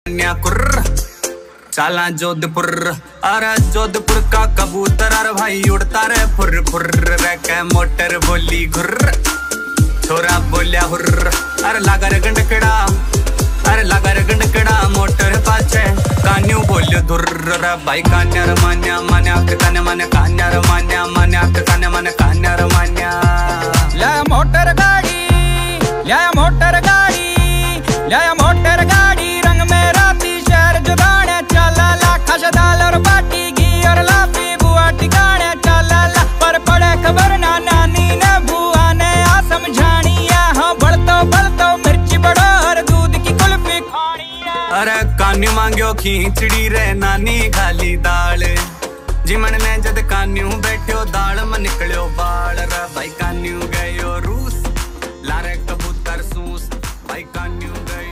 कुर्र चाला जोधपुर। अरे जोधपुर का कबूतर अरे भाई उड़ता रे फुर फुर रे के मोटर बोली घुर्र छोरा बोलिया हुर्र। अरे लागा रे गंडकड़ा अरे लागा रे गंडकड़ा मोटर पाछे कान्यू बोलियो धुर्र रे भाई कान्यार मान्या मान्या कान्या मान्या कान्यार मान्या मान्या कान्या मान्या कान्यार मान्या। ले मोटर गाड़ी ले मोटर गाड़ी ले मोटर गाड़ी रंग में राती शहर जुगाड़े चला ला खशदाल और बाटी घी और लाफी बुआ टिकाने चला ला पर पड़े खबर ना नानी ने बुआ ने आ समझानी है। हाँ बढ़तो मिर्ची बड़ो और दूध की कुल्फी खानी है। अरे कान्यू मांग्यो खींचड़ी रे नानी खाली दाल जिमन ने जद कान्यू बैठ्यो दाल में निकलियो बाल रे भाई कान्यू गयो रू